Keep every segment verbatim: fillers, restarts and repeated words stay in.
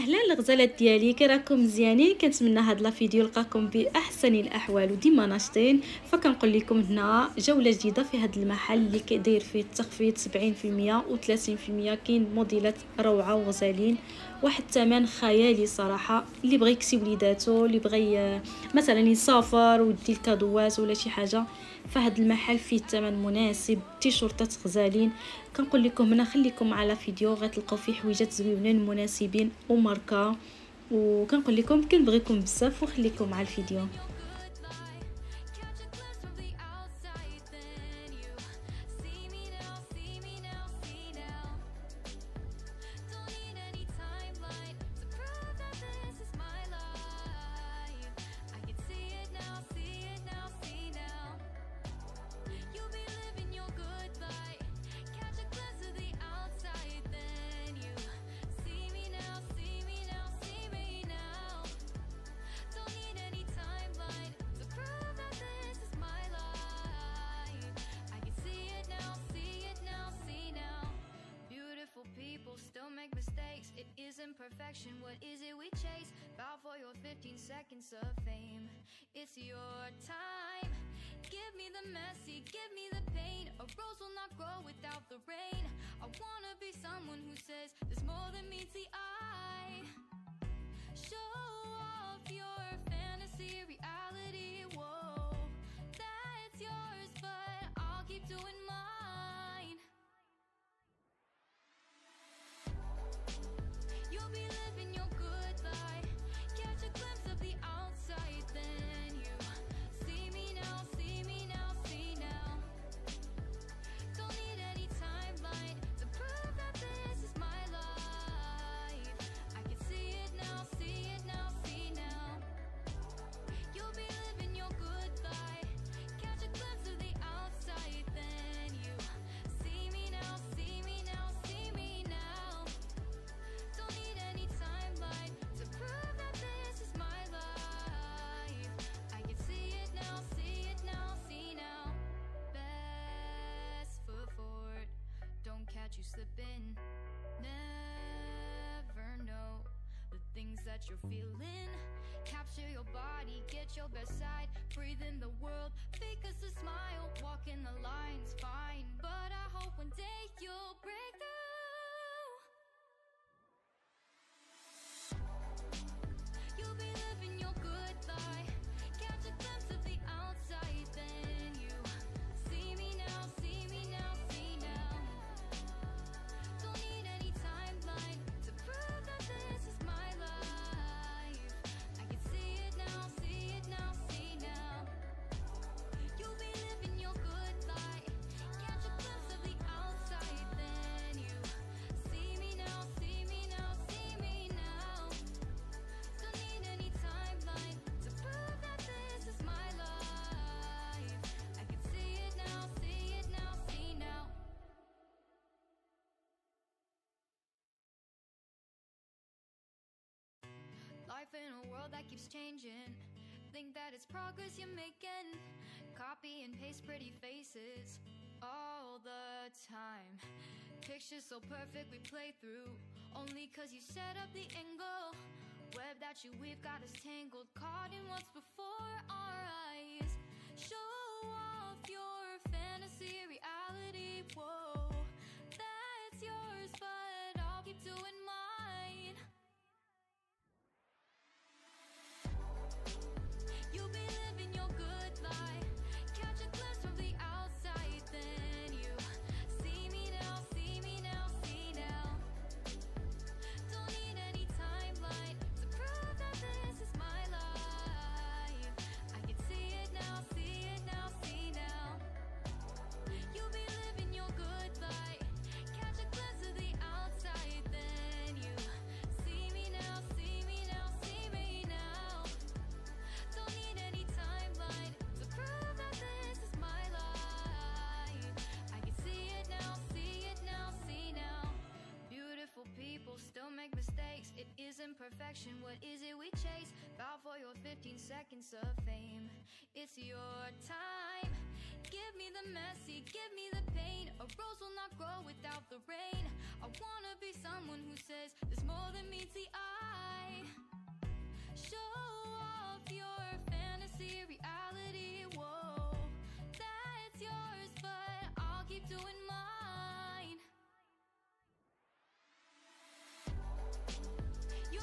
اهلا الغزالات ديالي، كي راكم مزيانين؟ كنتمنى هاد لا فيديو لقاكم باحسن الاحوال وديما ناشطين. فكنقول لكم هنا جوله جديده في هاد المحل اللي كيدير فيه التخفيض سبعين في المية و ثلاثين في المية. كاين موديلات روعه وغزالين، واحد الثمن خيالي صراحه. اللي بغى يكسي وليداتو، اللي بغى مثلا يسافر ودي الكادوات ولا شي حاجه، فهاد المحل فيه الثمن مناسب. تيشورتات غزالين. كنقول لكم هنا خليكم على فيديو غتلقاو فيه حويجات زوينين مناسبين وماركه، وكنقول لكم كنبغيكم بزاف وخليكم مع الفيديو. Still make mistakes, it isn't perfection. What is it we chase? Bow for your fifteen seconds of fame. It's your time. Give me the messy, give me the pain. A rose will not grow without the rain. I wanna be someone who says there's more than meets the eye. Show off your fantasy, reality, whoa, that's yours, but I'll keep doing mine. You'll be living your good life. Catch a glimpse of the outside, then you see me now, see me now, see now. Don't need any timeline to prove that this is my life. I can see it now, see it now, see now. You'll be living your good life. Catch a glimpse of the outside, then you see me now, see me now, see me now. Don't need any timeline to prove that this is my life. I can see it now, see it now, see now. Best foot forward, don't catch you slipping. Never know the things that you're feeling. Capture your body, get your best side. Breathe in the world, fake us a smile. Walk in the lines, fine, but I hope one day you'll break through. You'll be living your good life. Catch a glimpse of the outside, then you see me now, see me now, see now. Don't need any timeline to prove that this is my life. I can see it now, see it now, see now. You'll be living your good life. Catch a glimpse of the outside, then you see me now, see me now, see me now. Don't need any timeline to prove that this is my life. I can see it now, see it now, see now. Life in a world that keeps changing. Think that it's progress you're making. Copy and paste pretty faces all the time. Pictures so perfect we play through, only cause you set up the angle. Web that you weave got us tangled, caught in what's before our eyes. Show off your fantasy, reality, whoa, that's yours, but I'll keep doing mine. You'll be living your good life. Catch a glimpse from the outside, then you see me now, see me now, see now. Don't need any timeline to prove that this is my life. I can see it now, see it now, see now. You'll be living your good life. Catch a glimpse of the outside, then you see me now, see me now, see me now. Don't need any timeline to prove that this is my life. I can see it now, see it now, see now. Beautiful people still make mistakes. It isn't perfection. What is it we chase? Bow for your fifteen seconds of fame. It's your time. Give me the messy, give me the pain. A rose will not grow without the rain. I wanna be someone who says there's more than meets the eye.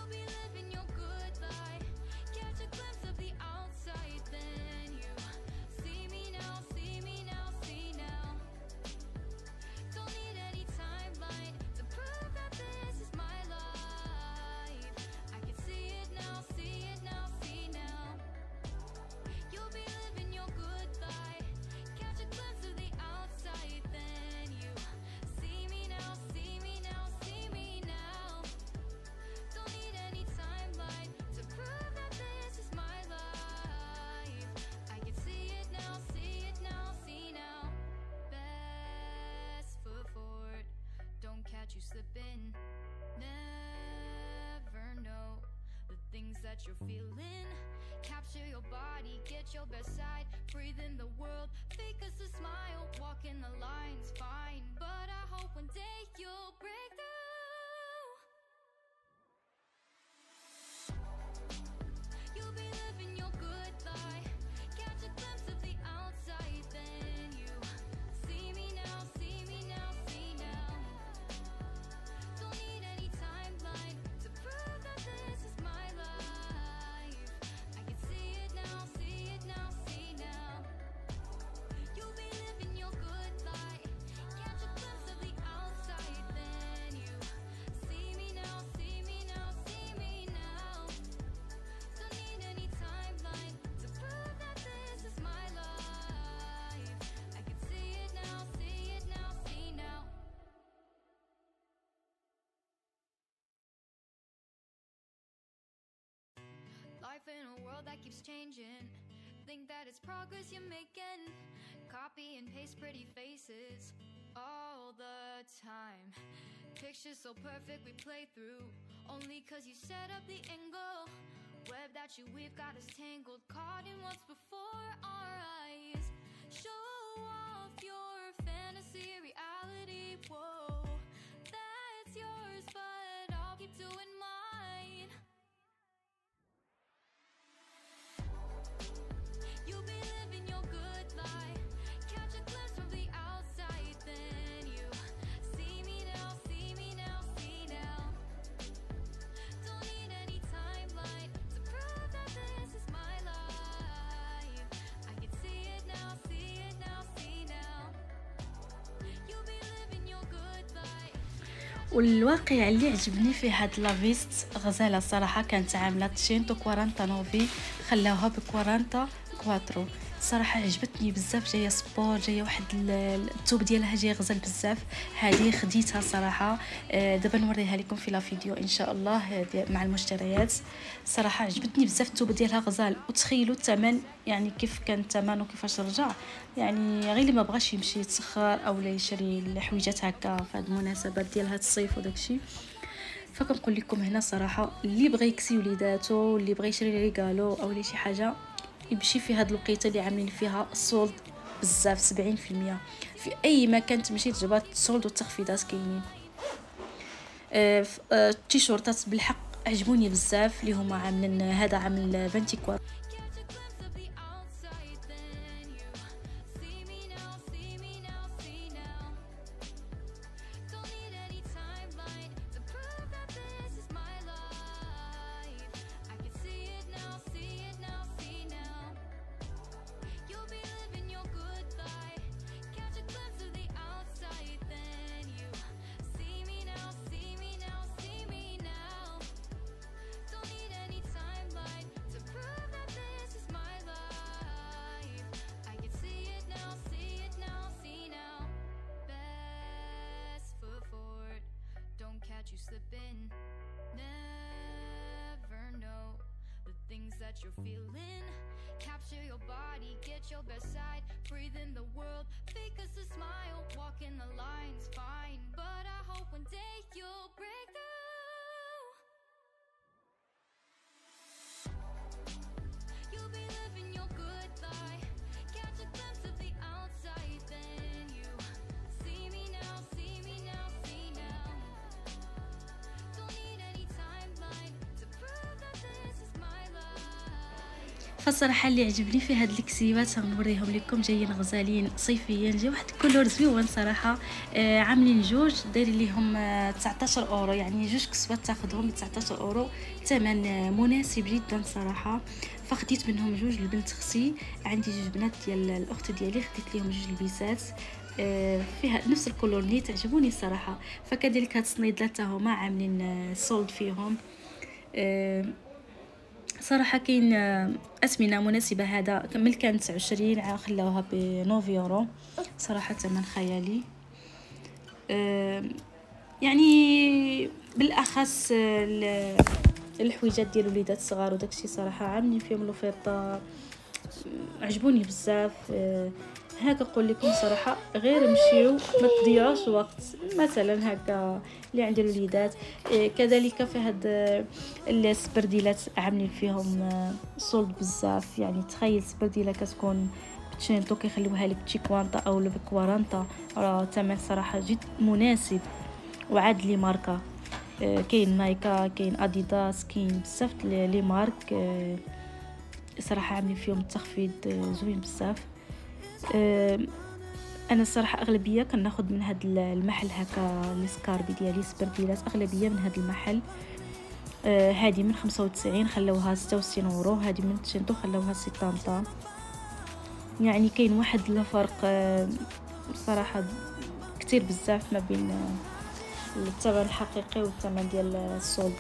You'll be living your good life. Catch a glimpse of the outside, then you see me now, see me now, see now. Don't need any timeline to prove that this is my life. I can see it now, see it now, see now. You'll be living your good life. Catch a glimpse of the outside, then you see me now, see me now, see me now. Don't need any timeline to prove that this is my life. I can see it now, see it now, see now. Best foot forward, don't catch you slipping. Never know the things that you're feeling. Capture your body, get your best side. Breathe in the world, fake us a smile. Walk in the lines, fine. But I hope one day you'll break through. You'll be living your good life. Catch a glimpse of the outside, then you see me now, see me now, see now. Don't need any timeline to prove that this is my life. I can see it now, see it now, see now. You'll be living your good life. Catch a glimpse of the outside, then you see me now, see me now, see me now. Don't need any timeline to prove that this is my life. I can see it now, see it now, see now. Life in a world that keeps changing. Think that it's progress you're making. Copy and paste pretty faces all the time. Pictures so perfect we play through, only cause you set up the angle. Web that you weave got us tangled, caught in what's before our eyes. Show off your fantasy reality, whoa, that's yours, but I'll keep doing mine. You'll be living your good life. Catch a glimpse from the outside, then you see me now, see me now, see now. Don't need any timeline to prove that this is my life. I can see it now, see it now, see now. You'll be living your good life. والواقع اللي عجبني في هاد لافيست غزاله الصراحه كانت عامله تشينتو كوارانتا نوفي، خلاوها بكوارانتا كواترو. صراحه عجبتني بزاف، جايه سبور، جايه واحد الثوب ديالها جاي غزال بزاف. هذه خديتها صراحه، دابا نوريها لكم في لا فيديو ان شاء الله مع المشتريات. صراحه عجبتني بزاف، الثوب ديالها غزال. وتخيلوا الثمن يعني كيف كان الثمن وكيفاش رجع، يعني غير اللي ما بغاش يمشي يتسخر او لا يشري الحويجات هكا في هاد المناسبات ديال هاد الصيف وداكشي. فكنقول لكم هنا صراحه اللي بغى يكسي وليداتو، اللي بغى يشري ريغالو او لي شي حاجه، يمشي في هاد الوقيته اللي عاملين فيها السولد بزاف، سبعين في المية في اي مكان تمشي تجبر السولد والتخفيضات كاينين. آه التيشورتات بالحق عجبوني بزاف، اللي هما عاملين هذا عامل أربعة وعشرين. You slipping, never know the things that you're feeling. Capture your body, get your best side. Breathe in the world, fake us a smile. Walk in the lines, fine. But I hope one day you'll break through. You'll be living your good life. Catch a glimpse of the outside, then you see me now, see me now, see now. فالصراحه اللي عجبني في هاد الكسيبات غنوريهم لكم جايين غزالين صيفيا، جا واحد الكولور زوين صراحه. آه عاملين جوج دايرين ليهم آه تسعطاش اورو، يعني جوج كسوات تاخذهم ب تسعطاش اورو، ثمن آه مناسب جدا صراحه. فخديت منهم جوج لبنت اختي، عندي جوج بنات ديال الاخت ديالي خديت ليهم جوج لبيسات آه فيها نفس الكولور اللي تعجبوني الصراحه. فكذلك هاد الصنيدلات هما عاملين آه سولد فيهم. آه صراحه كاين اثمنه مناسبه، هذا كمل كان تسعة وعشرين عام خلاوها ب تسعة يورو، صراحه ثمن خيالي. يعني بالاخص الحويجات ديال الوليدات الصغار وداكشي صراحه عاملين فيهم لوفيطه عجبوني بزاف. هكا نقول لكم صراحه غير مشيو ما تضيعوش وقت، مثلا هكا اللي عند الوليدات. كذلك في هاد السبرديلات عاملين فيهم صولد بزاف، يعني تخيل سبرديله كتكون بتشينطو كيخليوها لك بتشيكوانطا او بكوارانطا، راه ثمن صراحه جد مناسب وعاد لي ماركه. كاين نايكا، كاين اديداس، كاين بزاف لي مارك صراحه عاملين فيهم التخفيض زوين بزاف. انا الصراحه اغلبيه كناخذ من هذا المحل هكا السكاربي ديالي سبرديلات، اغلبيه من هذا المحل. هذه من خمسة وتسعين خلوها ستة وستين اورو، هذه من تشينتو خلوها سبعين. يعني كاين واحد الفرق صراحه كتير بزاف ما بين الثمن الحقيقي والثمن ديال السولد.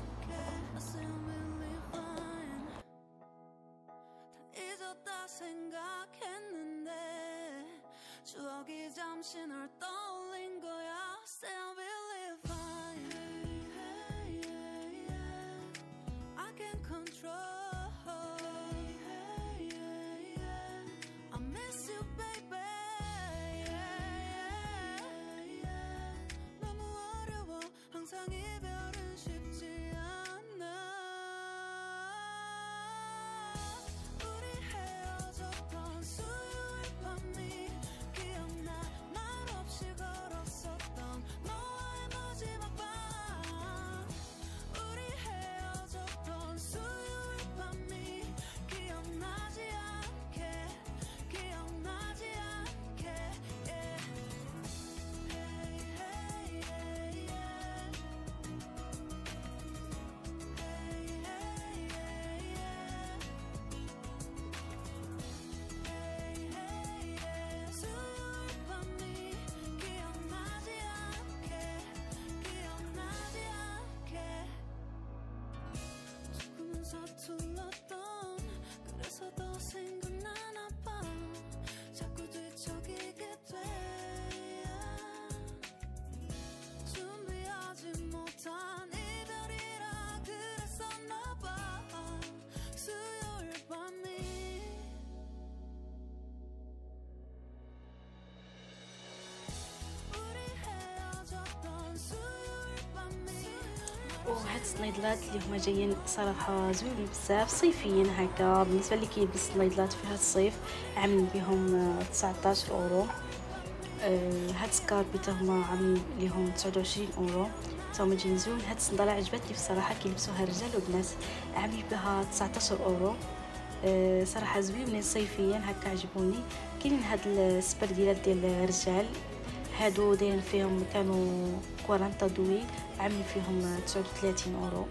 وهاد الصنيدلات اللي هما جايين صراحه زوينين بزاف صيفيين هكا، بالنسبه اللي كيلبس الصنيدلات في هاد الصيف عاملين بهم تسعطاش اورو. أه هاد سكاربي حتى هما عاملين ليهم تسعة وعشرين اورو، حتى هما جايين زوين. هاد الصنداله عجبتني بصراحه، كيلبسوها الرجال والبنات، عاملين بها تسعطاش اورو. أه صراحه زوينين صيفيين هكا عجبوني. كاينين هاد السبرديلات ديال الرجال، هادو دايرين فيهم كانوا كوارانطا دوي، عاملين فيهم تسعة وثلاثين اورو.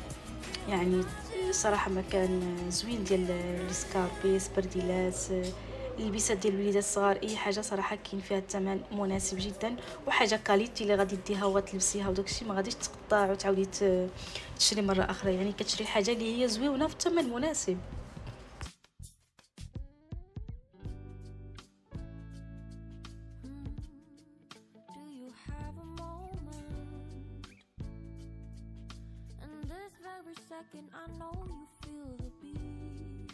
يعني صراحه مكان زوين ديال السكاربي سبرديلات البسات ديال الوليدات الصغار، اي حاجه صراحه كاين فيها الثمن مناسب جدا، وحاجه كاليتي اللي غادي ديها وتلبسيها وداكشي ما غاديش تقطع وتعاودي تشري مره اخرى، يعني كتشري حاجه اللي هي زوينه في الثمن مناسب. Second, I know you feel the beat.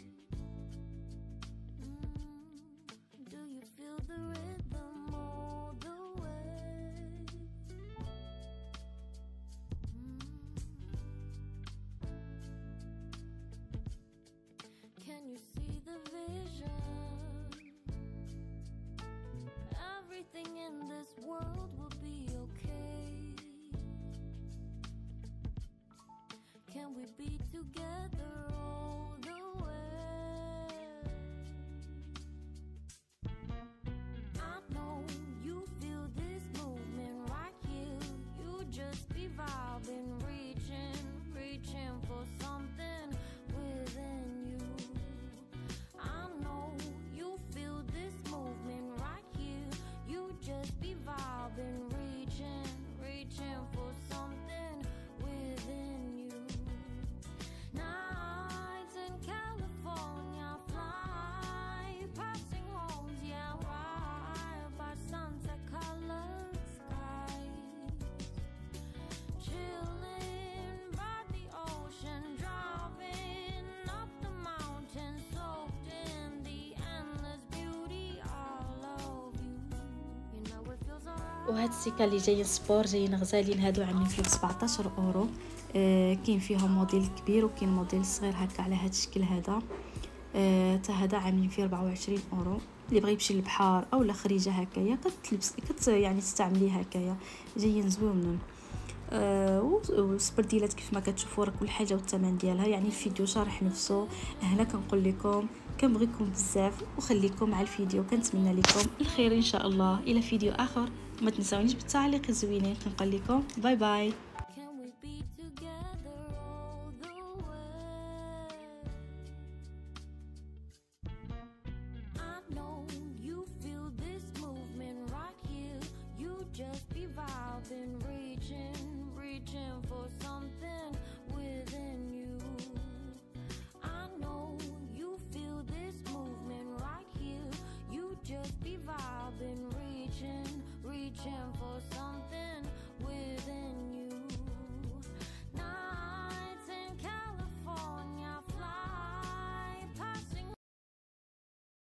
Mm, do you feel the rhythm all the way? Mm. Can you see the vision? Everything in this world will be okay. Can we be together all the way? وهاد السيكا اللي جايين سبور جايين غزالين، هادو عاملين فيهم سبعطاش اورو. آه كاين فيهم موديل كبير وكاين موديل صغير هكا على هاد الشكل هذا. آه تا هذا عاملين فيه أربعة وعشرين اورو. اللي بغى يمشي للبحر او لا خريجه هكايا كتلبس كت يعني تستعمليه هكايا، جايين زويونين. آه والسبرديلات كيف ما كتشوفوا راه كل حاجه والثمن ديالها، يعني الفيديو شارح نفسه. هنا كنقول لكم كنبغيكم بزاف وخليكم مع الفيديو، كنتمنى لكم الخير ان شاء الله. الى فيديو اخر، ما تنساونيش بالتعليق الزوينين. كنقول لكم باي باي. Can we be together all the way? I know you feel this movement right here. You just be vibing, reaching, reaching